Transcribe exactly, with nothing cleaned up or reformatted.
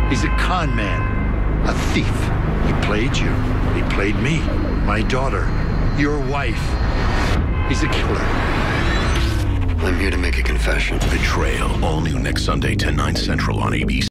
He's a con man, a thief. He played you. He played me, my daughter, your wife. He's a killer. I'm here to make a confession. Betrayal, all new next Sunday, ten, nine central on A B C.